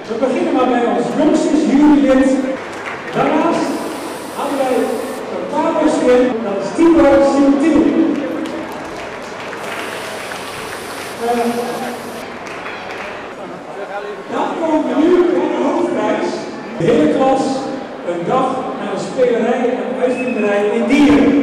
We beginnen maar bij ons jongste jurylid. Daarnaast hadden wij een paardenspin, dat is Tibor Sintiel. Dan komen we nu bij de hoofdprijs. De hele klas, een dag naar een spelerij en uitvinderij in Dieren.